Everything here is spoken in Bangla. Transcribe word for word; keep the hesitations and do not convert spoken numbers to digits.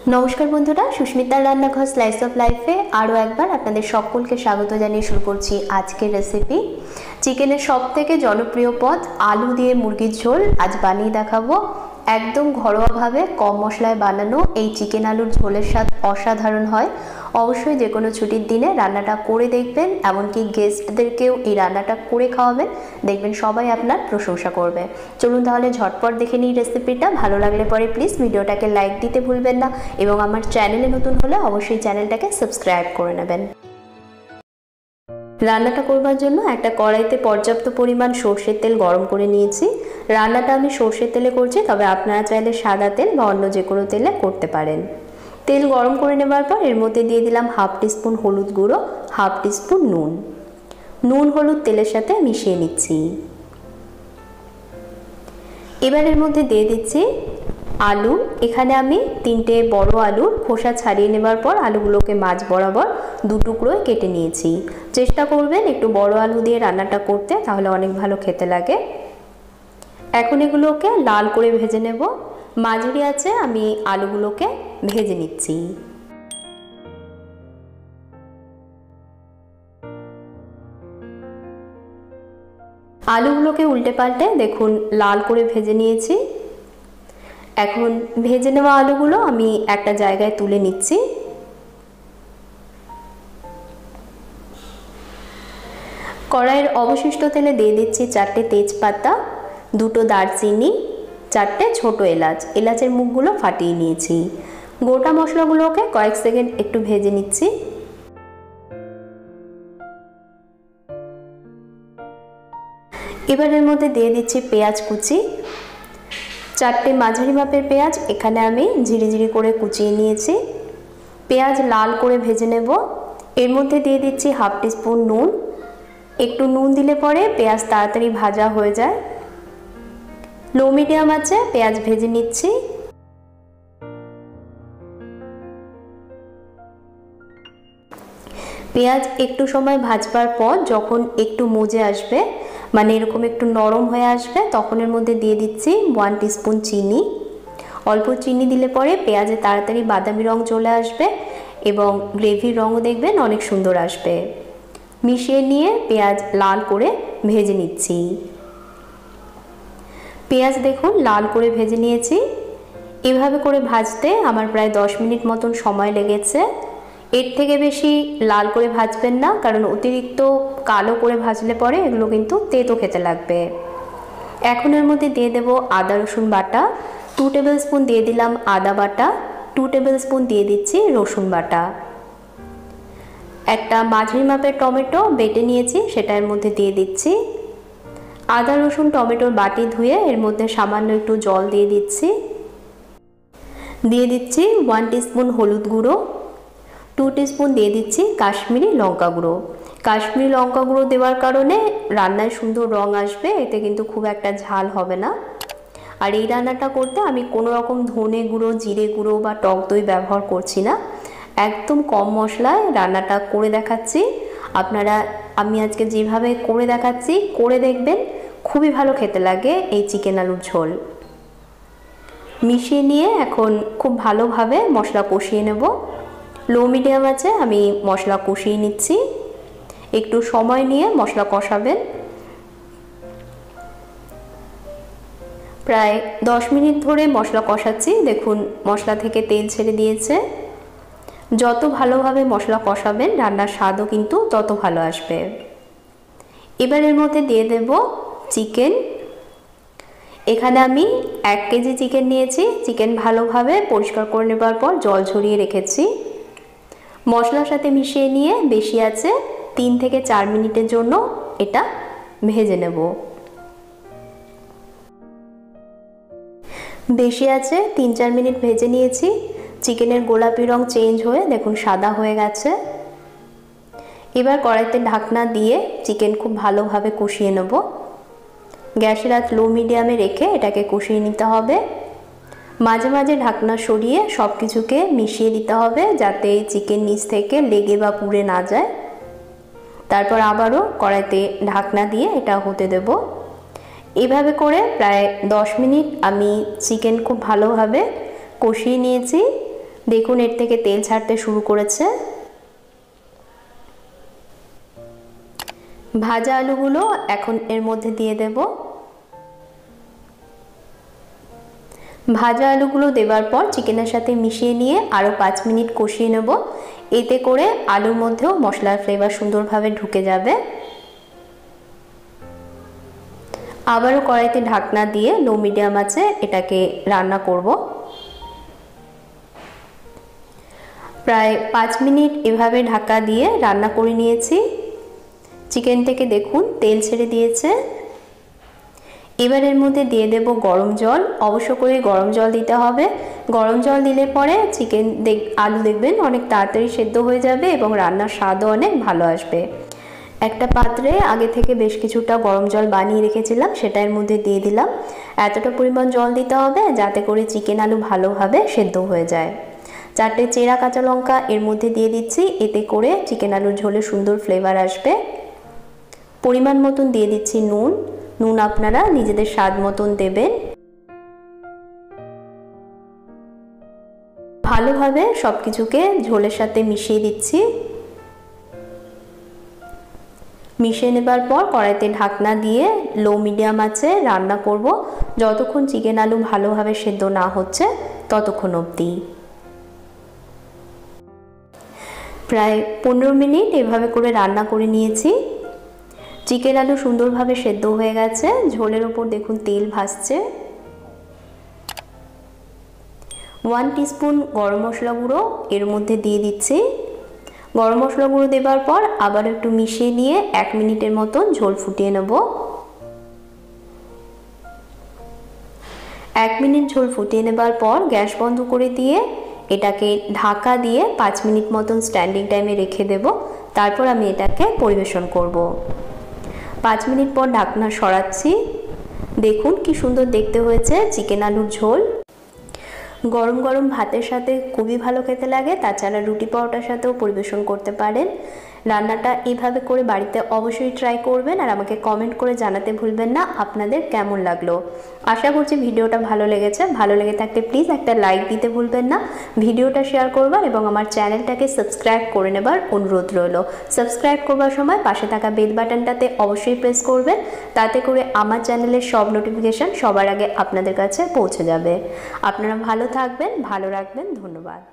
नमस्कार बंधुरा सुष्मितार रान्नाघर स्लाइस अफ लाइफे आरो एकबार आपनादेर सकलके स्वागत जानिये शुरू करछि आजकेर रेसिपि चिकेनेर सबथेके जनप्रिय पद आलू दिये मुरगिर झोल आज बानिये देखाबो। एकदम घरोया भावे कम मशलाय बानानो एई चिकेन आलुर झोलेर स्वाद असाधारण हय। अवश्यई जे कोनो छुटिर दिने रान्नाटा करे देखबेन, एमनकि गेस्टदेरकेও এই রান্নাটা করে খাওয়াবেন, দেখবেন সবাই আপনার প্রশংসা করবে। চলুন তাহলে ঝটপট দেখে নিই রেসিপিটা। ভালো লাগলে পরে প্লিজ ভিডিওটাকে লাইক দিতে ভুলবেন না এবং আমার চ্যানেলে নতুন হলে অবশ্যই চ্যানেলটাকে সাবস্ক্রাইব করে নেবেন। রান্নাটা করবার জন্য একটা কড়াইতে পর্যাপ্ত পরিমাণ সরষের তেল গরম করে নিয়েছি। রান্নাটা আমি সরষের তেলে করছি, তবে আপনারা চাইলে সাদা তেল বা অন্য যে কোনো তেলে করতে পারেন। তেল গরম করে নেবার পর এর মধ্যে দিয়ে দিলাম হাফ টিস্পুন হলুদ গুঁড়ো, হাফ টিস্পুন নুন। নুন হলুদ তেলের সাথে মিশিয়ে নিচ্ছি। এবার এর মধ্যে দিয়ে দিচ্ছি আলু। এখানে আমি তিনটে বড় আলুর খোসা ছাড়িয়ে নেবার পর আলুগুলোকে মাঝ বরাবর দু টুকরোয় কেটে নিয়েছি। চেষ্টা করবেন একটু বড় আলু দিয়ে রান্নাটা করতে, তাহলে অনেক ভালো খেতে লাগে। এখন এগুলোকে লাল করে ভেজে নেব। মাঝারি আছে আমি আলুগুলোকে ভেজে নিচ্ছি। আলুগুলোকে উল্টে পাল্টে দেখুন লাল করে ভেজে নিয়েছি। এখন ভেজে নেওয়া আলুগুলো আমি একটা জায়গায় তুলে নিচ্ছি। কড়াইয়ের অবশিষ্ট তেলে দিয়ে দিচ্ছি চারটে তেজপাতা, দুটো দারচিনি, চারটে ছোট এলাচ। এলাচের মুখগুলো ফাটিয়ে নিয়েছি। গোটা মশলাগুলোকে কয়েক সেকেন্ড একটু ভেজে নিচ্ছি। এবার এর মধ্যে দিয়ে দিচ্ছি পেঁয়াজ কুচি। চারটে মাঝারি মাপের পেঁয়াজ এখানে আমি ঝিরিঝিরি করে কুচিয়ে নিয়েছি। পেঁয়াজ লাল করে ভেজে নেব। এর মধ্যে দিয়ে দিচ্ছি হাফ টিস্পুন নুন। একটু নুন দিলে পরে পেঁয়াজ তাড়াতাড়ি ভাজা হয়ে যায়। লো মিডিয়াম আছে পেঁয়াজ ভেজে নিচ্ছি। পেঁয়াজ একটু সময় ভাজবার পর যখন একটু মজে আসবে, মানে এরকম একটু নরম হয়ে আসবে, তখন এর মধ্যে দিয়ে দিচ্ছি ওয়ান টিস্পুন চিনি। অল্প চিনি দিলে পরে পেঁয়াজে তাড়াতাড়ি বাদামি রং চলে আসবে এবং গ্রেভির রঙও দেখবেন অনেক সুন্দর আসবে। মিশিয়ে নিয়ে পেঁয়াজ লাল করে ভেজে নিচ্ছি। পেঁয়াজ দেখুন লাল করে ভেজে নিয়েছি। এভাবে করে ভাজতে আমার প্রায় দশ মিনিট মতন সময় লেগেছে। এর থেকে বেশি লাল করে ভাজবেন না, কারণ অতিরিক্ত কালো করে ভাজলে পরে এগুলো কিন্তু তেতো খেতে লাগবে। এখন এর মধ্যে দিয়ে দেব আদা রসুন বাটা। টু টেবিল স্পুন দিয়ে দিলাম আদা বাটা, টু টেবিল স্পুন দিয়ে দিচ্ছি রসুন বাটা। একটা মাঝারি মাপের টমেটো বেটে নিয়েছি, সেটা এর মধ্যে দিয়ে দিচ্ছি। আদা রসুন টমেটোর বাটি ধুয়ে এর মধ্যে সামান্য একটু জল দিয়ে দিচ্ছি। দিয়ে দিচ্ছি ওয়ান টিস্পুন হলুদ গুঁড়ো, টু টিস্পুন দিয়ে দিচ্ছি কাশ্মীরি লঙ্কা গুঁড়ো। কাশ্মীরি লঙ্কা গুঁড়ো দেওয়ার কারণে রান্নায় সুন্দর রং আসবে, এতে কিন্তু খুব একটা ঝাল হবে না। আর এই রান্নাটা করতে আমি কোনো রকম ধনে গুঁড়ো, জিরে গুঁড়ো বা টক দই ব্যবহার করছি না। একদম কম মশলায় রান্নাটা করে দেখাচ্ছি। আপনারা আমি আজকে যেভাবে করে দেখাচ্ছি করে দেখবেন, খুবই ভালো খেতে লাগে এই চিকেন আলুর ঝোল। মিশিয়ে নিয়ে এখন খুব ভালোভাবে মশলা কষিয়ে নেব। লো মিডিয়াম আছে আমি মশলা কষিয়ে নিচ্ছি। একটু সময় নিয়ে মশলা কষাবেন। প্রায় দশ মিনিট ধরে মশলা কষাচ্ছি। দেখুন মশলা থেকে তেল ছেড়ে দিয়েছে। যত ভালোভাবে মশলা কষাবেন রান্নার স্বাদও কিন্তু তত ভালো আসবে। এবার এর মধ্যে দিয়ে দেব চিকেন। এখানে আমি এক কেজি চিকেন নিয়েছি। চিকেন ভালোভাবে পরিষ্কার করে নেবার পর জল ঝরিয়ে রেখেছি। মশলার সাথে মিশিয়ে নিয়ে বেশি আছে তিন থেকে চার মিনিটের জন্য এটা ভেজে নেব। বেশি আছে তিন চার মিনিট ভেজে নিয়েছি। চিকেনের গোলাপি রং চেঞ্জ হয়ে দেখুন সাদা হয়ে গেছে। এবার কড়াইতে ঢাকনা দিয়ে চিকেন খুব ভালোভাবে কষিয়ে নেব। গ্যাসের আঁচ লো মিডিয়ামে রেখে এটাকে কষিয়ে নিতে হবে। মাঝে মাঝে ঢাকনা সরিয়ে সব কিছুকে মিশিয়ে দিতে হবে, যাতে চিকেন নিচ থেকে লেগে বা পুড়ে না যায়। তারপর আবারও কড়াইতে ঢাকনা দিয়ে এটা হতে দেব। এভাবে করে প্রায় দশ মিনিট আমি চিকেন খুব ভালোভাবে কষিয়ে নিয়েছি। দেখুন এর থেকে তেল ছাড়তে শুরু করেছে। ভাজা আলুগুলো এখন এর মধ্যে দিয়ে দেব। ভাজা আলুগুলো দেওয়ার পর চিকেনের সাথে মিশিয়ে নিয়ে আরও পাঁচ মিনিট কষিয়ে নেব। এতে করে আলুর মধ্যেও মশলার ফ্লেভার সুন্দরভাবে ঢুকে যাবে। আবারও কড়াইতে ঢাকনা দিয়ে লো মিডিয়াম আঁচে এটাকে রান্না করব। প্রায় পাঁচ মিনিট এভাবে ঢাকা দিয়ে রান্না করে নিয়েছি। চিকেন থেকে দেখুন তেল ছেড়ে দিয়েছে। এবার এর মধ্যে দিয়ে দেব গরম জল। অবশ্য করে গরম জল দিতে হবে। গরম জল দিলে পরে চিকেন দেখ আলু দেখবেন অনেক তাড়াতাড়ি সেদ্ধ হয়ে যাবে এবং রান্নার স্বাদও অনেক ভালো আসবে। একটা পাত্রে আগে থেকে বেশ কিছুটা গরম জল বানিয়ে রেখেছিলাম, সেটা এর মধ্যে দিয়ে দিলাম। এতটা পরিমাণ জল দিতে হবে যাতে করে চিকেন আলু ভালোভাবে সেদ্ধ হয়ে যায়। চারটে চেরা কাঁচা লঙ্কা এর মধ্যে দিয়ে দিচ্ছি, এতে করে চিকেন আলুর ঝোলে সুন্দর ফ্লেভার আসবে। পরিমাণ মতন দিয়ে দিচ্ছি নুন। নুন আপনারা নিজেদের স্বাদ মতন দেবেন। ভালোভাবে সব কিছুকে ঝোলের সাথে মিশিয়ে দিচ্ছি। মিশিয়ে নেবার পর কড়াইতে ঢাকনা দিয়ে লো মিডিয়াম আঁচে রান্না করব যতক্ষণ চিকেন আলু ভালোভাবে সেদ্ধ না হচ্ছে ততক্ষণ অবধি। প্রায় পনেরো মিনিট এভাবে করে রান্না করে নিয়েছি। চিকেন আলু সুন্দরভাবে সেদ্ধ হয়ে গেছে। ঝোলের ওপর দেখুন তেল ভাসছে। ওয়ান টিস্পুন গরম মশলা গুঁড়ো এর মধ্যে দিয়ে দিচ্ছি। গরম মশলা গুঁড়ো দেওয়ার পর আবার একটু মিশিয়ে নিয়ে এক মিনিটের মতন ঝোল ফুটিয়ে নেব। এক মিনিট ঝোল ফুটিয়ে নেবার পর গ্যাস বন্ধ করে দিয়ে এটাকে ঢাকা দিয়ে পাঁচ মিনিট মতন স্ট্যান্ডিং টাইমে রেখে দেব। তারপর আমি এটাকে পরিবেশন করব। পাঁচ মিনিট পর ঢাকনা সরাচ্ছি। দেখুন কি সুন্দর দেখতে হয়েছে চিকেন আলুর ঝোল। গরম গরম ভাতের সাথে খুবই ভালো খেতে লাগে। তাছাড়া রুটি পরোটার সাথেও পরিবেশন করতে পারেন। রান্নাটা এইভাবে করে বাড়িতে অবশ্যই ট্রাই করবেন আর আমাকে কমেন্ট করে জানাতে ভুলবেন না আপনাদের কেমন লাগলো। আশা করছি ভিডিওটা ভালো লেগেছে। ভালো লেগে থাকলে প্লিজ একটা লাইক দিতে ভুলবেন না, ভিডিওটা শেয়ার করবার এবং আমার চ্যানেলটাকে সাবস্ক্রাইব করে নেবার অনুরোধ রইল। সাবস্ক্রাইব করবার সময় পাশে থাকা বেল বাটনটাতে অবশ্যই প্রেস করবেন, তাতে করে আমার চ্যানেলের সব নোটিফিকেশান সবার আগে আপনাদের কাছে পৌঁছে যাবে। আপনারা ভালো থাকবেন, ভালো রাখবেন। ধন্যবাদ।